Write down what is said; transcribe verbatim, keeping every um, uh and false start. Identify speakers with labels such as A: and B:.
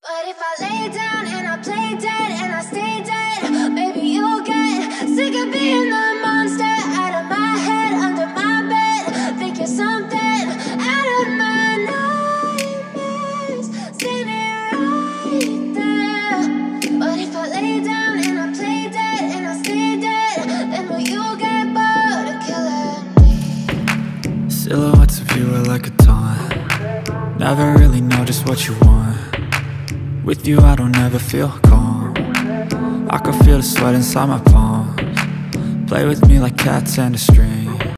A: But if I lay down and I play dead and I stay dead, maybe you'll get sick of being the monster out of my head, under my bed. Think you're something out of my nightmares, standing right there. But if I lay down and I play dead and I stay dead, then will you get bored of killing me?
B: Silhouettes of you are like a taunt. Never really know just what you want. With you I don't ever feel calm. I can feel the sweat inside my palms. Play with me like cats and a string.